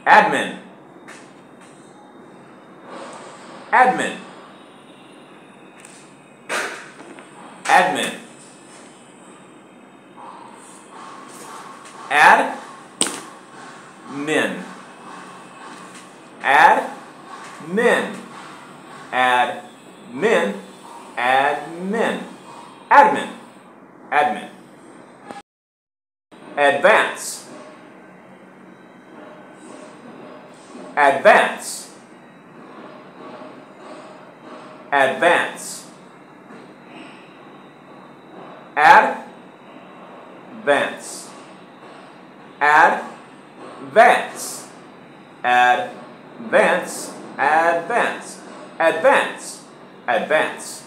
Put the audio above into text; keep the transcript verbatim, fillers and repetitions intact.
Admin. Admin. Admin. Add. Min. Add. Min. Add. Min. Admin. Admin. Admin. Advance. Advance. Advance. Add. Vance. Add. Vance. Add. Vance. Advance. Advance. Advance.